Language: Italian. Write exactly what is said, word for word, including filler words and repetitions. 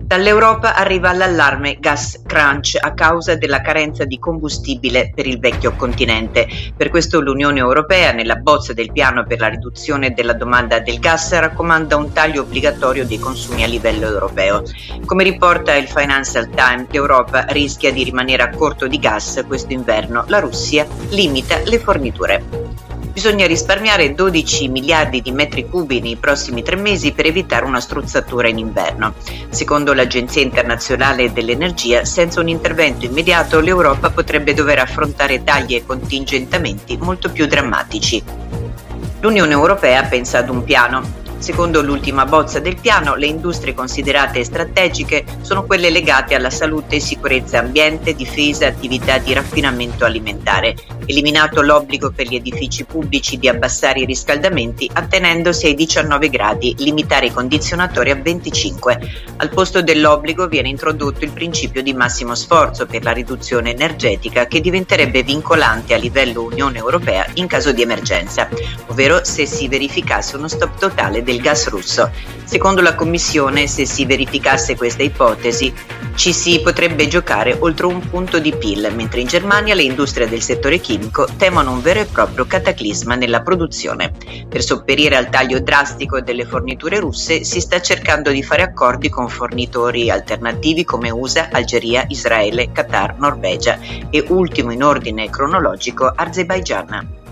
Dall'Europa arriva l'allarme gas crunch a causa della carenza di combustibile per il vecchio continente. Per questo l'Unione Europea, nella bozza del piano per la riduzione della domanda del gas, raccomanda un taglio obbligatorio dei consumi a livello europeo. Come riporta il Financial Times, l'Europa rischia di rimanere a corto di gas questo inverno. La Russia limita le forniture. Bisogna risparmiare dodici miliardi di metri cubi nei prossimi tre mesi per evitare una struzzatura in inverno. Secondo l'Agenzia Internazionale dell'Energia, senza un intervento immediato l'Europa potrebbe dover affrontare tagli e contingentamenti molto più drammatici. L'Unione Europea pensa ad un piano. Secondo l'ultima bozza del piano, le industrie considerate strategiche sono quelle legate alla salute, sicurezza, ambiente, difesa, attività di raffinamento alimentare. Eliminato l'obbligo per gli edifici pubblici di abbassare i riscaldamenti attenendosi ai diciannove gradi, limitare i condizionatori a venticinque. Al posto dell'obbligo viene introdotto il principio di massimo sforzo per la riduzione energetica, che diventerebbe vincolante a livello Unione Europea in caso di emergenza, ovvero se si verificasse uno stop totale del gas russo. Secondo la Commissione, se si verificasse questa ipotesi, ci si potrebbe giocare oltre un punto di P I L, mentre in Germania le industrie del settore chimico temono un vero e proprio cataclisma nella produzione. Per sopperire al taglio drastico delle forniture russe si sta cercando di fare accordi con fornitori alternativi come U S A, Algeria, Israele, Qatar, Norvegia e, ultimo in ordine cronologico, Azerbaigian.